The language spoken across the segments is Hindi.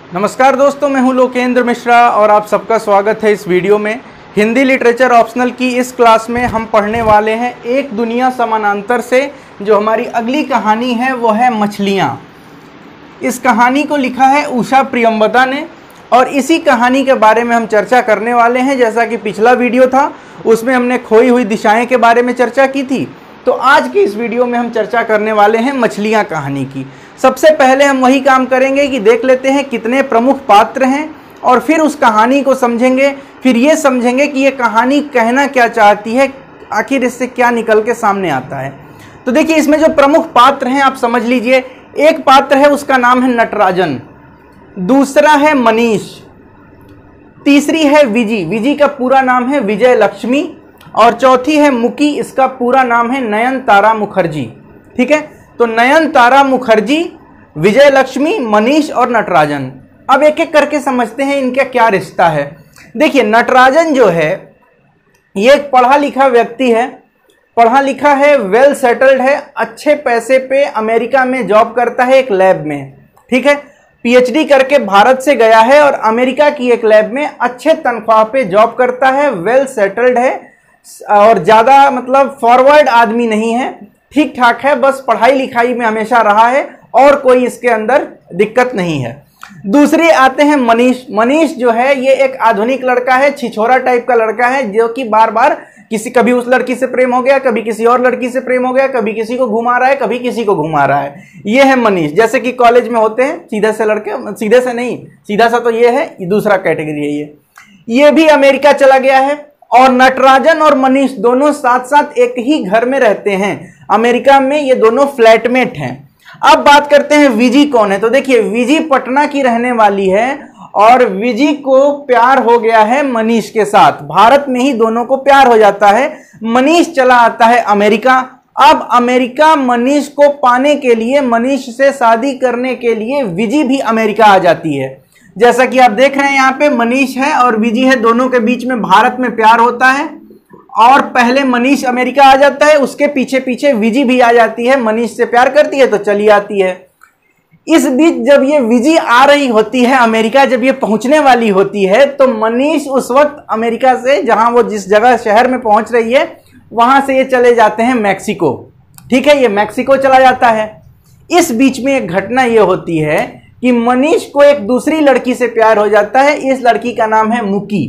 नमस्कार दोस्तों, मैं हूं लोकेंद्र मिश्रा और आप सबका स्वागत है इस वीडियो में। हिंदी लिटरेचर ऑप्शनल की इस क्लास में हम पढ़ने वाले हैं एक दुनिया समानांतर से। जो हमारी अगली कहानी है वो है मछलियां। इस कहानी को लिखा है उषा प्रियंवदा ने और इसी कहानी के बारे में हम चर्चा करने वाले हैं। जैसा कि पिछला वीडियो था उसमें हमने खोई हुई दिशाएं के बारे में चर्चा की थी, तो आज की इस वीडियो में हम चर्चा करने वाले हैं मछलियां कहानी की। सबसे पहले हम वही काम करेंगे कि देख लेते हैं कितने प्रमुख पात्र हैं और फिर उस कहानी को समझेंगे। फिर ये समझेंगे कि ये कहानी कहना क्या चाहती है, आखिर इससे क्या निकल के सामने आता है। तो देखिए, इसमें जो प्रमुख पात्र हैं आप समझ लीजिए। एक पात्र है, उसका नाम है नटराजन, दूसरा है मनीष, तीसरी है विजी, विजी का पूरा नाम है विजय लक्ष्मी, और चौथी है मुकी, इसका पूरा नाम है नयनतारा मुखर्जी। ठीक है, तो नयनतारा मुखर्जी, विजय लक्ष्मी, मनीष और नटराजन। अब एक एक करके समझते हैं इनका क्या रिश्ता है। देखिए, नटराजन जो है ये एक पढ़ा लिखा व्यक्ति है, पढ़ा लिखा है, वेल सेटल्ड है, अच्छे पैसे पे अमेरिका में जॉब करता है एक लैब में। ठीक है, पीएचडी करके भारत से गया है और अमेरिका की एक लैब में अच्छे तनख्वाह पे जॉब करता है, वेल सेटल्ड है और ज़्यादा मतलब फॉरवर्ड आदमी नहीं है, ठीक ठाक है, बस पढ़ाई लिखाई में हमेशा रहा है और कोई इसके अंदर दिक्कत नहीं है। दूसरे आते हैं मनीष। मनीष जो है ये एक आधुनिक लड़का है, छिछोरा टाइप का लड़का है, जो कि बार बार कभी उस लड़की से प्रेम हो गया, कभी किसी और लड़की से प्रेम हो गया, कभी किसी को घुमा रहा है, कभी किसी को घुमा रहा है। ये है मनीष। जैसे कि कॉलेज में होते हैं सीधे से लड़के, सीधे से नहीं, सीधा सा तो ये है, दूसरा कैटेगरी है ये भी अमेरिका चला गया है। और नटराजन और मनीष दोनों साथ साथ एक ही घर में रहते हैं अमेरिका में, ये दोनों फ्लैटमेट हैं। अब बात करते हैं विजी कौन है। तो देखिए, विजी पटना की रहने वाली है और विजी को प्यार हो गया है मनीष के साथ। भारत में ही दोनों को प्यार हो जाता है। मनीष चला आता है अमेरिका। अब अमेरिका मनीष को पाने के लिए, मनीष से शादी करने के लिए विजी भी अमेरिका आ जाती है। जैसा कि आप देख रहे हैं यहाँ पे मनीष है और विजी है, दोनों के बीच में भारत में प्यार होता है और पहले मनीष अमेरिका आ जाता है, उसके पीछे पीछे विजी भी आ जाती है। मनीष से प्यार करती है तो चली आती है। इस बीच जब ये विजी आ रही होती है अमेरिका, जब ये पहुंचने वाली होती है, तो मनीष उस वक्त अमेरिका से, जहां वो जिस जगह शहर में पहुंच रही है, वहां से ये चले जाते हैं मैक्सिको। ठीक है, ये मैक्सिको चला जाता है। इस बीच में एक घटना ये होती है कि मनीष को एक दूसरी लड़की से प्यार हो जाता है। इस लड़की का नाम है मुकी।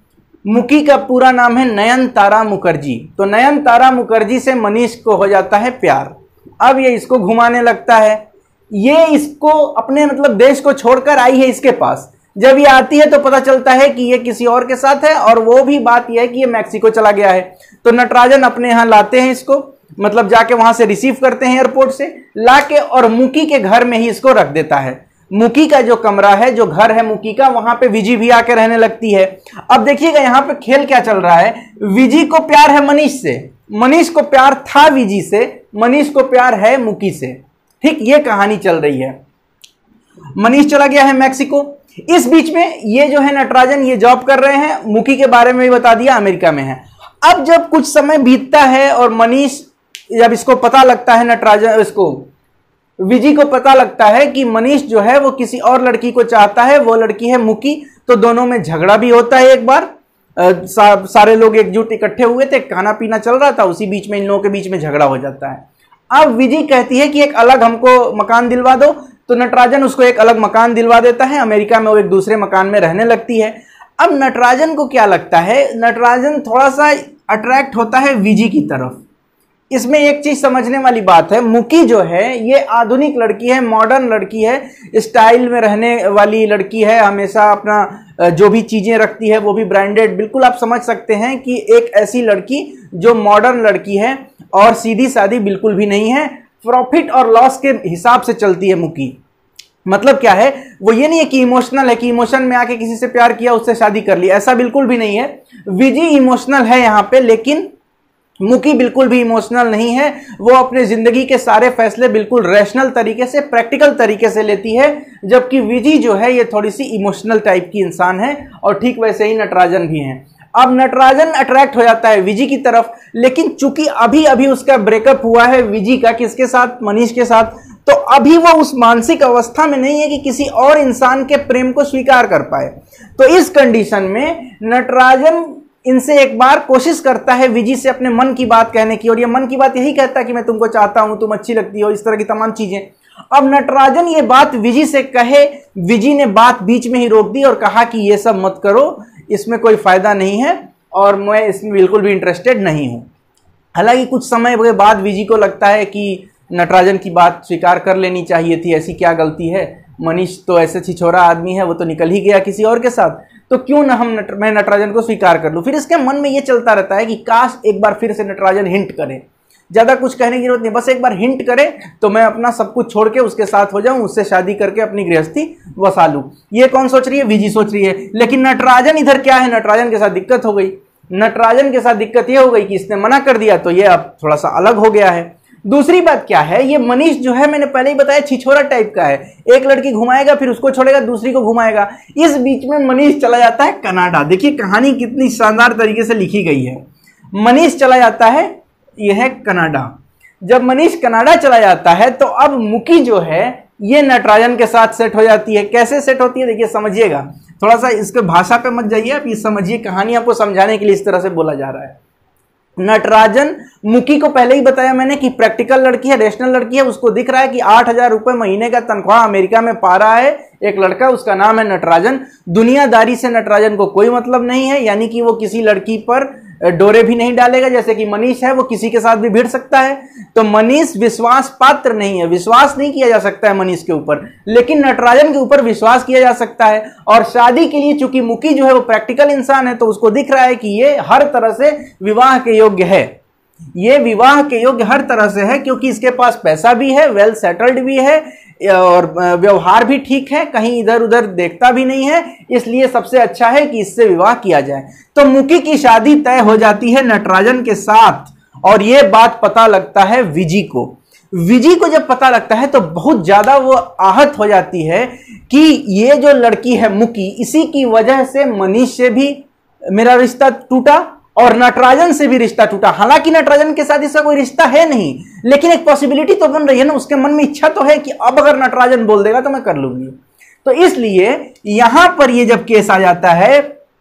मुकी का पूरा नाम है नयनतारा मुखर्जी। तो नयनतारा मुखर्जी से मनीष को हो जाता है प्यार। अब ये इसको घुमाने लगता है। ये इसको अपने मतलब देश को छोड़कर आई है इसके पास। जब ये आती है तो पता चलता है कि ये किसी और के साथ है, और वो भी बात यह है कि ये मैक्सिको चला गया है। तो नटराजन अपने यहाँ लाते हैं इसको, मतलब जाके वहां से रिसीव करते हैं एयरपोर्ट से लाके, और मुकी के घर में ही इसको रख देता है। मुकी का जो कमरा है, जो घर है मुकी का, वहां पे विजी भी आके रहने लगती है। अब देखिएगा यहाँ पे खेल क्या चल रहा है। विजी को प्यार है मनीष से, मनीष को प्यार था विजी से, मनीष को प्यार है मुकी से। ठीक, ये कहानी चल रही है। मनीष चला गया है मैक्सिको। इस बीच में ये जो है नटराजन, ये जॉब कर रहे हैं। मुकी के बारे में भी बता दिया, अमेरिका में है। अब जब कुछ समय बीतता है और मनीष, जब इसको पता लगता है, नटराजन इसको विजी को पता लगता है कि मनीष जो है वो किसी और लड़की को चाहता है, वो लड़की है मुकी। तो दोनों में झगड़ा भी होता है। एक बार सारे लोग एकजुट इकट्ठे हुए थे, खाना पीना चल रहा था, उसी बीच में इन लोगों के बीच में झगड़ा हो जाता है। अब विजी कहती है कि एक अलग हमको मकान दिलवा दो, तो नटराजन उसको एक अलग मकान दिलवा देता है। अमेरिका में वो एक दूसरे मकान में रहने लगती है। अब नटराजन को क्या लगता है, नटराजन थोड़ा सा अट्रैक्ट होता है विजी की तरफ। इसमें एक चीज समझने वाली बात है, मुकी जो है ये आधुनिक लड़की है, मॉडर्न लड़की है, स्टाइल में रहने वाली लड़की है, हमेशा अपना जो भी चीजें रखती है वो भी ब्रांडेड। बिल्कुल आप समझ सकते हैं कि एक ऐसी लड़की जो मॉडर्न लड़की है और सीधी सादी बिल्कुल भी नहीं है, प्रॉफिट और लॉस के हिसाब से चलती है मुकी। मतलब क्या है, वो ये नहीं है कि इमोशनल है, कि इमोशन में आके किसी से प्यार किया उससे शादी कर ली, ऐसा बिल्कुल भी नहीं है। विजी इमोशनल है यहाँ पे, लेकिन मुकी बिल्कुल भी इमोशनल नहीं है। वो अपने जिंदगी के सारे फैसले बिल्कुल रैशनल तरीके से, प्रैक्टिकल तरीके से लेती है, जबकि विजी जो है ये थोड़ी सी इमोशनल टाइप की इंसान है। और ठीक वैसे ही नटराजन भी हैं। अब नटराजन अट्रैक्ट हो जाता है विजी की तरफ, लेकिन चूंकि अभी अभी उसका ब्रेकअप हुआ है विजी का, किसके साथ, मनीष के साथ, तो अभी वो उस मानसिक अवस्था में नहीं है कि किसी और इंसान के प्रेम को स्वीकार कर पाए। तो इस कंडीशन में नटराजन इनसे एक बार कोशिश करता है विजी से अपने मन की बात कहने की, और ये मन की बात यही कहता है कि मैं तुमको चाहता हूं, तुम अच्छी लगती हो, इस तरह की तमाम चीजें। अब नटराजन ये बात विजी से कहे, विजी ने बात बीच में ही रोक दी और कहा कि ये सब मत करो, इसमें कोई फायदा नहीं है और मैं इसमें बिल्कुल भी इंटरेस्टेड नहीं हूं। हालांकि कुछ समय के बाद विजी को लगता है कि नटराजन की बात स्वीकार कर लेनी चाहिए थी, ऐसी क्या गलती है, मनीष तो ऐसे छिछोरा आदमी है, वो तो निकल ही गया किसी और के साथ, तो क्यों ना मैं नटराजन को स्वीकार कर लूं। फिर इसके मन में ये चलता रहता है कि काश एक बार फिर से नटराजन हिंट करे, ज्यादा कुछ कहने की जरूरत नहीं, बस एक बार हिंट करे तो मैं अपना सब कुछ छोड़ के उसके साथ हो जाऊं, उससे शादी करके अपनी गृहस्थी बसा लूं। ये कौन सोच रही है? विजी सोच रही है। लेकिन नटराजन इधर क्या है, नटराजन के साथ दिक्कत हो गई। नटराजन के साथ दिक्कत ये हो गई कि इसने मना कर दिया, तो ये अब थोड़ा सा अलग हो गया है। दूसरी बात क्या है, ये मनीष जो है, मैंने पहले ही बताया, छिछोरा टाइप का है, एक लड़की घुमाएगा फिर उसको छोड़ेगा, दूसरी को घुमाएगा। इस बीच में मनीष चला जाता है कनाडा। देखिए कहानी कितनी शानदार तरीके से लिखी गई है। मनीष चला जाता है, यह है कनाडा। जब मनीष कनाडा चला जाता है तो अब मुकी जो है ये नटराजन के साथ सेट हो जाती है। कैसे सेट होती है देखिए, समझिएगा, थोड़ा सा इसके भाषा पे मत जाइए, आप ये समझिए, कहानी आपको समझाने के लिए इस तरह से बोला जा रहा है। नटराजन मुकी को पहले ही बताया मैंने कि प्रैक्टिकल लड़की है, रेशनल लड़की है, उसको दिख रहा है कि 8,000 रुपए महीने का तनख्वाह अमेरिका में पा रहा है एक लड़का, उसका नाम है नटराजन। दुनियादारी से नटराजन को कोई मतलब नहीं है, यानी कि वो किसी लड़की पर डोरे भी नहीं डालेगा, जैसे कि मनीष है, वो किसी के साथ भी भिड़ सकता है। तो मनीष विश्वास पात्र नहीं है, विश्वास नहीं किया जा सकता है मनीष के ऊपर, लेकिन नटराजन के ऊपर विश्वास किया जा सकता है। और शादी के लिए चूंकि मुकी जो है वो प्रैक्टिकल इंसान है, तो उसको दिख रहा है कि ये हर तरह से विवाह के योग्य है, ये विवाह के योग्य हर तरह से है, क्योंकि इसके पास पैसा भी है, वेल सेटल्ड भी है और व्यवहार भी ठीक है, कहीं इधर उधर देखता भी नहीं है, इसलिए सबसे अच्छा है कि इससे विवाह किया जाए। तो मुकी की शादी तय हो जाती है नटराजन के साथ, और यह बात पता लगता है विजी को। विजी को जब पता लगता है तो बहुत ज्यादा वो आहत हो जाती है कि ये जो लड़की है मुकी, इसी की वजह से मनीष से भी मेरा रिश्ता टूटा और नटराजन से भी रिश्ता टूटा। हालांकि नटराजन के साथ इसका कोई रिश्ता है नहीं, लेकिन एक पॉसिबिलिटी तो बन रही है ना, उसके मन में इच्छा तो है कि अब अगर नटराजन बोल देगा तो मैं कर लूंगी। तो इसलिए यहां पर ये जब केस आ जाता है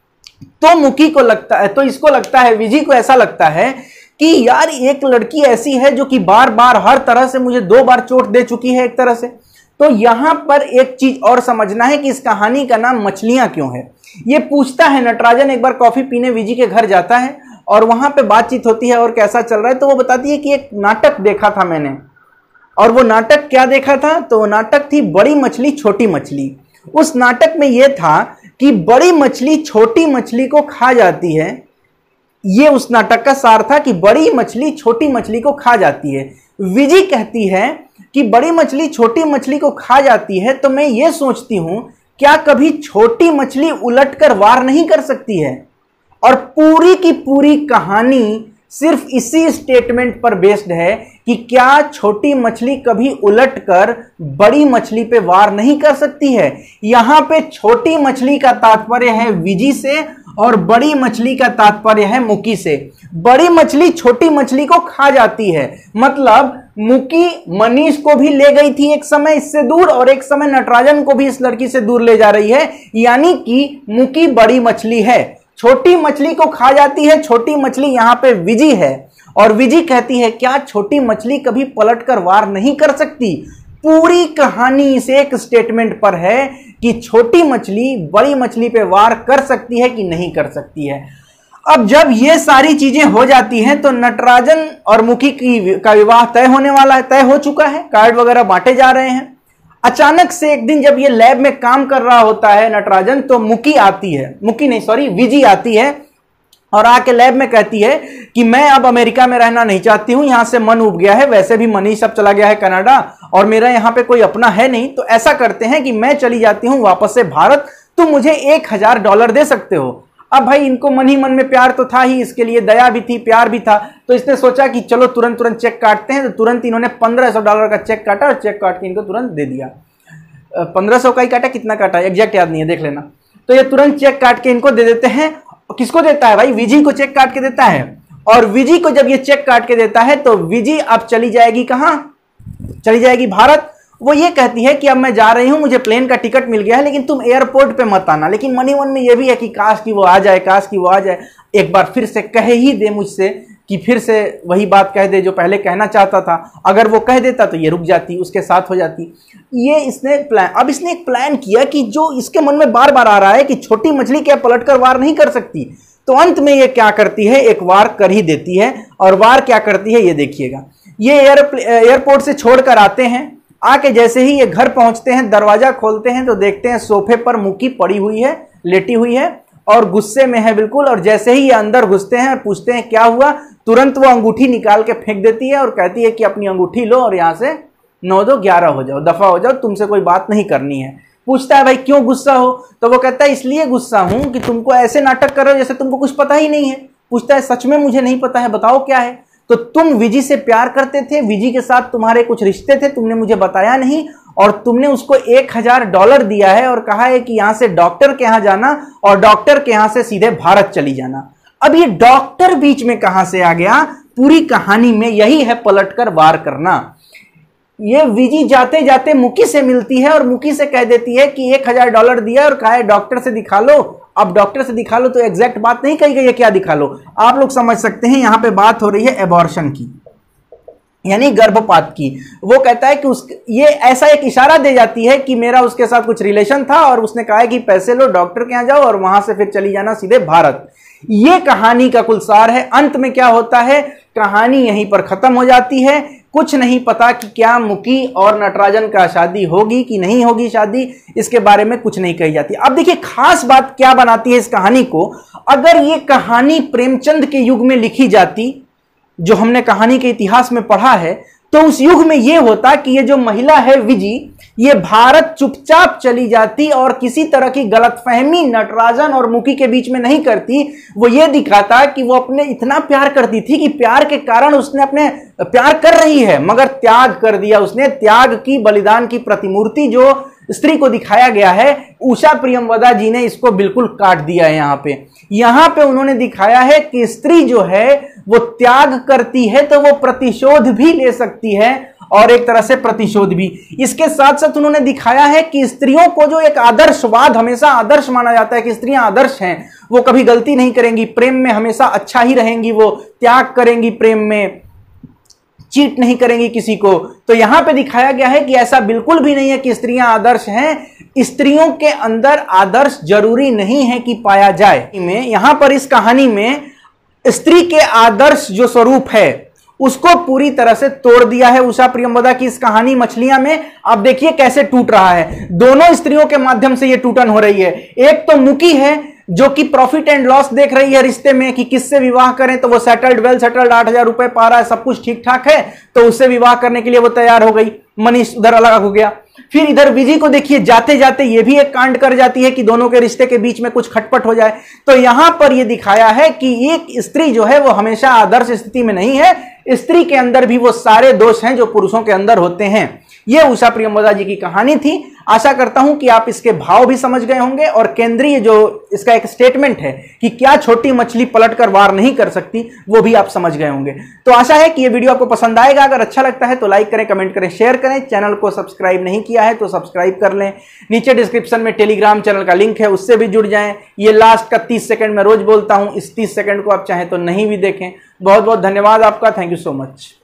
तो मुकी को लगता है, तो इसको लगता है, विजी को ऐसा लगता है कि यार एक लड़की ऐसी है जो कि बार बार हर तरह से मुझे 2 बार चोट दे चुकी है एक तरह से। तो यहां पर एक चीज और समझना है कि इस कहानी का नाम मछलियां क्यों है। ये पूछता है नटराजन, एक बार कॉफी पीने विजी के घर जाता है और वहां पे बातचीत होती है और कैसा चल रहा है, तो वो बताती है कि एक नाटक देखा था मैंने। और वो नाटक क्या देखा था, तो वो नाटक थी बड़ी मछली छोटी मछली। उस नाटक में यह था कि बड़ी मछली छोटी मछली को खा जाती है, ये उस नाटक का सार था कि बड़ी मछली छोटी मछली को खा जाती है। विजी कहती है कि बड़ी मछली छोटी मछली को खा जाती है, तो मैं ये सोचती हूं क्या कभी छोटी मछली उलटकर वार नहीं कर सकती है। और पूरी की पूरी कहानी सिर्फ इसी स्टेटमेंट पर बेस्ड है कि क्या छोटी मछली कभी उलटकर बड़ी मछली पे वार नहीं कर सकती है। यहां पे छोटी मछली का तात्पर्य है विजी से और बड़ी मछली का तात्पर्य है मुकी से। बड़ी मछली छोटी मछली को खा जाती है, मतलब मुकी मनीष को भी ले गई थी एक समय इससे दूर, और एक समय नटराजन को भी इस लड़की से दूर ले जा रही है, यानी कि मुकी बड़ी मछली है, छोटी मछली को खा जाती है। छोटी मछली यहां पे विजी है, और विजी कहती है क्या छोटी मछली कभी पलटकर वार नहीं कर सकती। पूरी कहानी इस एक स्टेटमेंट पर है कि छोटी मछली बड़ी मछली पे वार कर सकती है कि नहीं कर सकती है। अब जब ये सारी चीजें हो जाती हैं तो नटराजन और मुकी का विवाह तय होने वाला है, तय हो चुका है, कार्ड वगैरह बांटे जा रहे हैं। अचानक से एक दिन जब ये लैब में काम कर रहा होता है नटराजन, तो मुकी आती है, मुकी नहीं सॉरी विजी आती है और आके लैब में कहती है कि मैं अब अमेरिका में रहना नहीं चाहती हूं, यहां से मन उब गया है, वैसे भी मनीष अब चला गया है कनाडा और मेरा यहां पे कोई अपना है नहीं, तो ऐसा करते हैं कि मैं चली जाती हूं वापस से भारत, तुम मुझे $1000 दे सकते हो। अब भाई इनको मन ही मन में प्यार तो था ही, इसके लिए दया भी थी, प्यार भी था, तो इसने सोचा कि चलो तुरंत चेक काटते हैं। तो तुरंत इन्होंने $1500 का चेक काटा और चेक काट के इनको तुरंत दे दिया। 1500 का ही काटा, कितना काटा एग्जैक्ट याद नहीं है, देख लेना। तो ये तुरंत चेक काट के इनको दे देते हैं। किसको देता है भाई, विजी को चेक काट के देता है। और विजी को जब ये चेक काट के देता है तो विजी अब चली जाएगी कहां, चली जाएगी भारत। वो ये कहती है कि अब मैं जा रही हूं, मुझे प्लेन का टिकट मिल गया है, लेकिन तुम एयरपोर्ट पे मत आना। लेकिन मन ही मन में ये भी है कि काश कि वो आ जाए, काश कि वो आ जाए, एक बार फिर से कह ही दे मुझसे, कि फिर से वही बात कह दे जो पहले कहना चाहता था। अगर वो कह देता तो ये रुक जाती, उसके साथ हो जाती। ये इसने प्लान, अब इसने एक प्लान किया कि जो इसके मन में बार बार आ रहा है कि छोटी मछली क्या पलटकर वार नहीं कर सकती। तो अंत में ये क्या करती है, एक वार कर ही देती है। और वार क्या करती है ये देखिएगा। ये एयरपोर्ट से छोड़कर आते हैं, आके जैसे ही ये घर पहुंचते हैं, दरवाजा खोलते हैं तो देखते हैं सोफे पर मुकी पड़ी हुई है, लेटी हुई है और गुस्से में है बिल्कुल। और जैसे ही ये अंदर घुसते हैं, पूछते हैं क्या हुआ, तुरंत वो अंगूठी निकाल के फेंक देती है और कहती है कि अपनी अंगूठी लो और यहां से 9 2 11 हो जाओ, दफा हो जाओ, तुमसे कोई बात नहीं करनी है। पूछता है भाई क्यों गुस्सा हो, तो वो कहता है इसलिए गुस्सा हूं कि तुमको ऐसे नाटक कर रहे हो जैसे तुमको कुछ पता ही नहीं है। पूछता है सच में मुझे नहीं पता है, बताओ क्या है। तो तुम विजी से प्यार करते थे, विजी के साथ तुम्हारे कुछ रिश्ते थे, तुमने मुझे बताया नहीं और तुमने उसको $1000 दिया है और कहा है कि यहां से डॉक्टर के यहां जाना और डॉक्टर के यहां से सीधे भारत चली जाना। अब ये डॉक्टर बीच में कहां से आ गया, पूरी कहानी में यही है पलटकर वार करना। ये विजी जाते जाते मुकी से मिलती है और मुकी से कह देती है कि $1000 दिया और कहा है डॉक्टर से दिखा लो। अब डॉक्टर से दिखा लो तो एग्जैक्ट बात नहीं कही गई है, क्या दिखा लो, आप लोग समझ सकते हैं। यहां पे बात हो रही है एबॉर्शन की, यानी गर्भपात की। वो कहता है कि ये ऐसा एक इशारा दे जाती है कि मेरा उसके साथ कुछ रिलेशन था और उसने कहा है कि पैसे लो, डॉक्टर के यहां जाओ और वहां से फिर चली जाना सीधे भारत। ये कहानी का कुल सार है। अंत में क्या होता है, कहानी यहीं पर खत्म हो जाती है। कुछ नहीं पता कि क्या मुकी और नटराजन का शादी होगी कि नहीं होगी शादी, इसके बारे में कुछ नहीं कही जाती। अब देखिए खास बात क्या बनाती है इस कहानी को, अगर ये कहानी प्रेमचंद के युग में लिखी जाती, जो हमने कहानी के इतिहास में पढ़ा है, तो उस युग में यह होता कि ये जो महिला है विजी, ये भारत चुपचाप चली जाती और किसी तरह की गलतफहमी नटराजन और मुकी के बीच में नहीं करती। वो ये दिखाता कि वो अपने इतना प्यार करती थी कि प्यार के कारण उसने अपने प्यार कर रही है मगर त्याग कर दिया उसने। त्याग की, बलिदान की प्रतिमूर्ति जो स्त्री को दिखाया गया है, उषा प्रियमवदा जी ने इसको बिल्कुल काट दिया है। यहां पे उन्होंने दिखाया है कि स्त्री जो है वो त्याग करती है तो वो प्रतिशोध भी ले सकती है और एक तरह से प्रतिशोध भी। इसके साथ साथ उन्होंने दिखाया है कि स्त्रियों को जो एक आदर्शवाद, हमेशा आदर्श माना जाता है कि स्त्रियां आदर्श हैं, वो कभी गलती नहीं करेंगी, प्रेम में हमेशा अच्छा ही रहेंगी, वो त्याग करेंगी, प्रेम में चीट नहीं करेंगी किसी को। तो यहां पे दिखाया गया है कि ऐसा बिल्कुल भी नहीं है कि स्त्रियां आदर्श हैं। स्त्रियों के अंदर आदर्श जरूरी नहीं है कि पाया जाए। यहां पर इस कहानी में स्त्री के आदर्श जो स्वरूप है उसको पूरी तरह से तोड़ दिया है उषा प्रियमवदा की इस कहानी मछलियां में। आप देखिए कैसे टूट रहा है, दोनों स्त्रियों के माध्यम से यह टूटन हो रही है। एक तो मुकी है जो कि प्रॉफिट एंड लॉस देख रही है रिश्ते में कि किससे विवाह करें, तो वो सेटल्ड, वेल सेटल्ड, 8000 रुपए पा रहा है, सब कुछ ठीक ठाक है, तो उससे विवाह करने के लिए वो तैयार हो गई। मनीष उधर अलग हो गया। फिर इधर विजी को देखिए, जाते जाते ये भी एक कांड कर जाती है कि दोनों के रिश्ते के बीच में कुछ खटपट हो जाए। तो यहां पर यह दिखाया है कि एक स्त्री जो है वो हमेशा आदर्श स्थिति में नहीं है, स्त्री के अंदर भी वो सारे दोष हैं जो पुरुषों के अंदर होते हैं। यह उषा प्रियमवदा जी की कहानी थी। आशा करता हूं कि आप इसके भाव भी समझ गए होंगे और केंद्रीय जो इसका एक स्टेटमेंट है कि क्या छोटी मछली पलटकर वार नहीं कर सकती, वो भी आप समझ गए होंगे। तो आशा है कि यह वीडियो आपको पसंद आएगा। अगर अच्छा लगता है तो लाइक करें, कमेंट करें, शेयर करें। चैनल को सब्सक्राइब नहीं किया है तो सब्सक्राइब कर लें। नीचे डिस्क्रिप्शन में टेलीग्राम चैनल का लिंक है, उससे भी जुड़ जाएं। ये लास्ट का 30 सेकंड में रोज बोलता हूं, इस 30 सेकंड को आप चाहें तो नहीं भी देखें। बहुत बहुत धन्यवाद आपका। Thank you so much.